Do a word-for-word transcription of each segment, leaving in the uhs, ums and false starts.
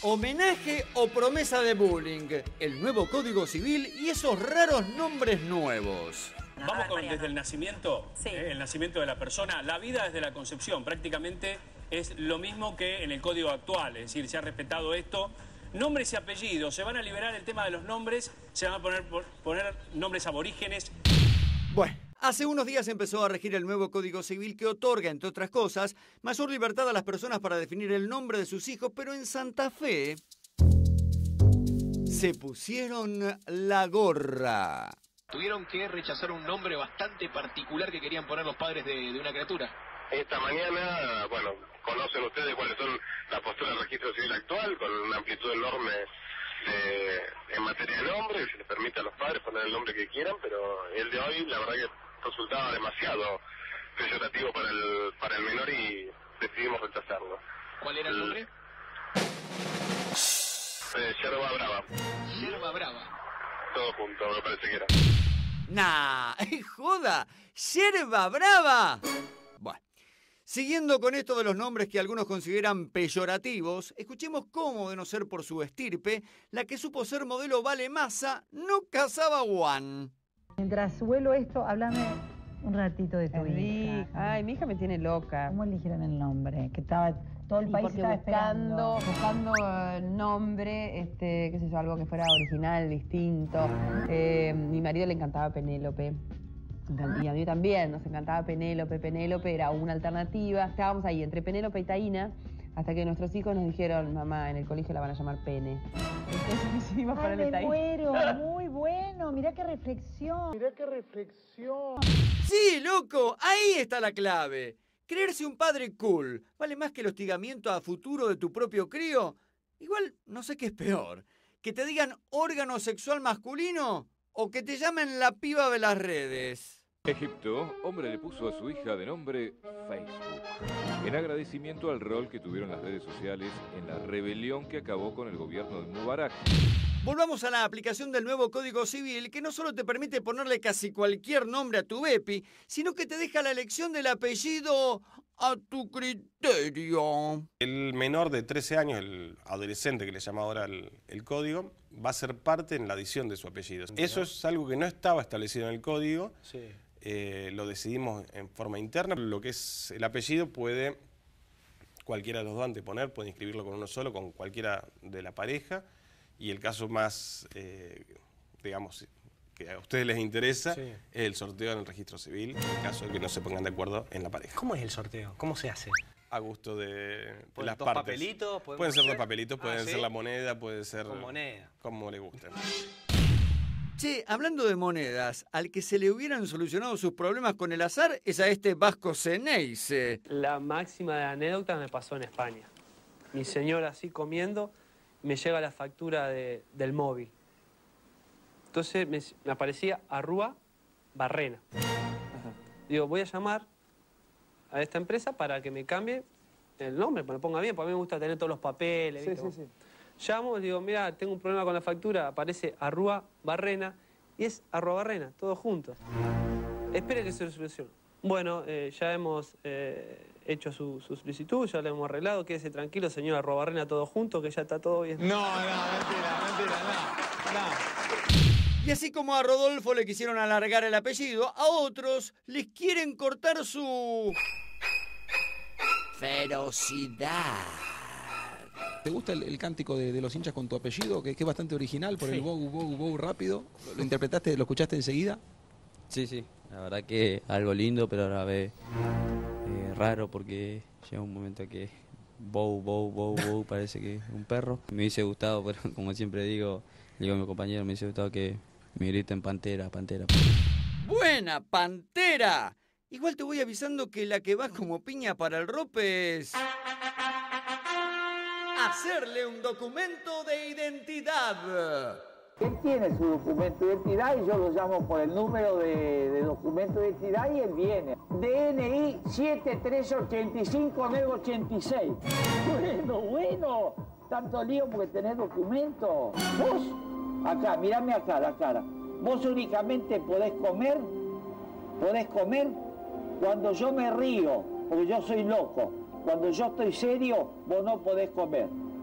Homenaje o promesa de bullying, el nuevo Código Civil y esos raros nombres nuevos. Vamos con desde el nacimiento, Sí. eh, el nacimiento de la persona, la vida desde la concepción, prácticamente es lo mismo que en el código actual, es decir, se ha respetado esto. Nombres y apellidos, se van a liberar el tema de los nombres, se van a poner, poner nombres aborígenes. Bueno, hace unos días empezó a regir el nuevo Código Civil que otorga, entre otras cosas, mayor libertad a las personas para definir el nombre de sus hijos, pero en Santa Fe se pusieron la gorra. Tuvieron que rechazar un nombre bastante particular que querían poner los padres de, de una criatura. Esta mañana, bueno, conocen ustedes cuáles son la postura del registro civil actual, con una amplitud enorme de, en materia de nombre, se les permite a los padres poner el nombre que quieran, pero el de hoy la verdad que resultaba demasiado peyorativo para el, para el menor y decidimos rechazarlo. ¿Cuál era el nombre? Eh, Yerba Brava. Yerba Brava. Todo junto, me parece que era. ¡Nah! ¡Joda! ¡Yerba Brava! Bueno, siguiendo con esto de los nombres que algunos consideran peyorativos, escuchemos cómo, de no ser por su estirpe, la que supo ser modelo Vale Massa no casaba Juan. Mientras vuelo esto, háblame un ratito de tu Sí. hija. Ay, mi hija me tiene loca. ¿Cómo eligieron el nombre? Que estaba todo el Y país porque estaba buscando, esperando. buscando eh, nombre, este, qué sé yo, algo que fuera original, distinto. Eh, mi marido le encantaba Penélope. Y a mí también, nos encantaba Penélope. Penélope era una alternativa. Estábamos ahí entre Penélope y Taína, hasta que nuestros hijos nos dijeron, mamá, en el colegio la van a llamar Pene. Entonces decidimos Ay, ponerle me Taína. muero, muy bueno. Mirá qué reflexión. Mirá qué reflexión. ¡Sí, loco! Ahí está la clave. Creerse un padre cool vale más que el hostigamiento a futuro de tu propio crío. Igual, no sé qué es peor. Que te digan órgano sexual masculino o que te llamen la piba de las redes. Egipto, hombre le puso a su hija de nombre Facebook, en agradecimiento al rol que tuvieron las redes sociales en la rebelión que acabó con el gobierno de Mubarak. Volvamos a la aplicación del nuevo Código Civil, que no solo te permite ponerle casi cualquier nombre a tu bepi, sino que te deja la elección del apellido a tu criterio. El menor de trece años, el adolescente que le llama ahora el, el código, va a ser parte en la adición de su apellido. Eso es algo que no estaba establecido en el código, Sí. eh, lo decidimos en forma interna. Lo que es el apellido puede cualquiera de los dos anteponer, puede inscribirlo con uno solo, con cualquiera de la pareja. Y el caso más, eh, digamos, que a ustedes les interesa, Sí. es el sorteo en el registro civil, en el caso de que no se pongan de acuerdo en la pareja. ¿Cómo es el sorteo? ¿Cómo se hace? A gusto de, de ¿Pueden las dos partes. papelitos? ¿Podemos Pueden ser dos hacer? papelitos, Ah, pueden ¿sí? ser la moneda, puede ser... Con moneda. Como le guste. Che, hablando de monedas, al que se le hubieran solucionado sus problemas con el azar es a este Vasco Ceneice. La máxima de anécdota me pasó en España. Mi señora así comiendo, me llega la factura de, del móvil. Entonces me, me aparecía Arrua Barrena. Digo, voy a llamar a esta empresa para que me cambie el nombre, me lo ponga bien, porque a mí me gusta tener todos los papeles. Sí, ¿viste? sí, sí. Llamo, digo, mira, tengo un problema con la factura, aparece Arrua Barrena y es Arrua Barrena, todos juntos. Espere que se lo solucione. Bueno, eh, ya hemos eh, hecho su, su solicitud, ya lo hemos arreglado, quédese tranquilo, señor Arrua Barrena, todos juntos, que ya está todo bien. No, no, mentira, mentira, no, no. Y así como a Rodolfo le quisieron alargar el apellido, a otros les quieren cortar su... ferocidad. ¿Te gusta el, el cántico de, de los hinchas con tu apellido? Que, que es bastante original por Sí. el bow, bow, bow rápido. ¿Lo interpretaste, lo escuchaste enseguida? Sí, sí, la verdad que algo lindo, pero a la vez eh, raro porque llega un momento que bow, bow, bow, bow parece que es un perro. Me hubiese gustado, pero como siempre digo, digo a mi compañero, me hubiese gustado que me griten Pantera, Pantera. ¡Buena, Pantera! Igual te voy avisando que la que va como piña para el rope es... hacerle un documento de identidad. Él tiene su documento de identidad y yo lo llamo por el número de, de documento de identidad y él viene. D N I siete tres ocho cinco nueve ocho seis. Bueno, bueno. Tanto lío porque tenés documento. Vos, acá, mirame acá, la cara. Vos únicamente podés comer, podés comer cuando yo me río, porque yo soy loco. Cuando yo estoy serio, vos no podés comer.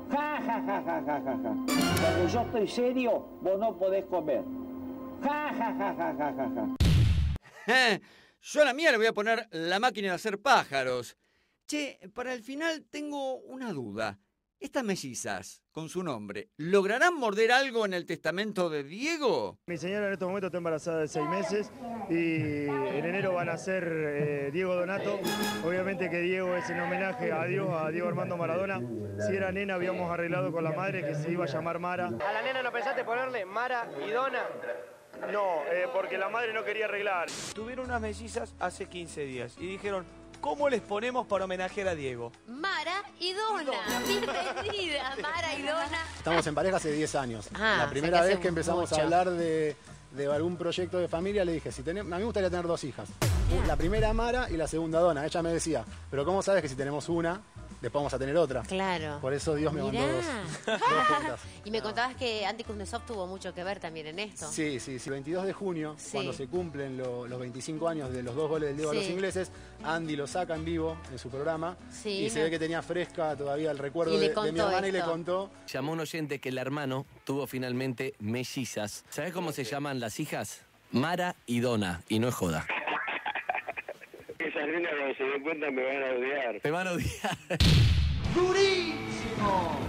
Ja, ja, ja, ja, ja, ja, ja. Cuando yo estoy serio, vos no podés comer. Ja, ja, ja, ja, ja, ja, ja. Yo a la mía le voy a poner la máquina de hacer pájaros. Che, para el final tengo una duda. Estas mellizas, con su nombre, ¿lograrán morder algo en el testamento de Diego? Mi señora en estos momentos está embarazada de seis meses y en enero van a ser eh, Diego Donato. Obviamente que Diego es en homenaje a Dios, a Diego Armando Maradona. Si era nena habíamos arreglado con la madre que se iba a llamar Mara. ¿A la nena no pensaste ponerle Mara y Dona? No, eh, porque la madre no quería arreglar. Tuvieron unas mellizas hace quince días y dijeron, ¿cómo les ponemos para homenajear a Diego? Mara y Dona. Bienvenida, Mara y Dona. Estamos en pareja hace diez años. Ah, la primera o sea que vez que empezamos mucho. a hablar de, de algún proyecto de familia, le dije, si tenemos, a mí me gustaría tener dos hijas. La primera Mara y la segunda Dona. Ella me decía, pero ¿cómo sabes que si tenemos una, después vamos a tener otra? Claro. Por eso Dios me Mirá. mandó dos. dos juntas. Y me contabas que Andy Kuznetsov tuvo mucho que ver también en esto. Sí, sí, sí. El veintidós de junio, Sí. cuando se cumplen lo- los veinticinco años de los dos goles del Diego a los Sí. ingleses, Andy lo saca en vivo en su programa Sí, y se no. ve que tenía fresca todavía el recuerdo Y le de, de mi contó hermana y le esto. contó. Llamó un oyente que el hermano tuvo finalmente mellizas. ¿Sabés cómo se llaman las hijas? Mara y Dona, y no es joda. Esas nenas cuando se den cuenta me van a odiar. Me van a odiar. ¡Durísimo!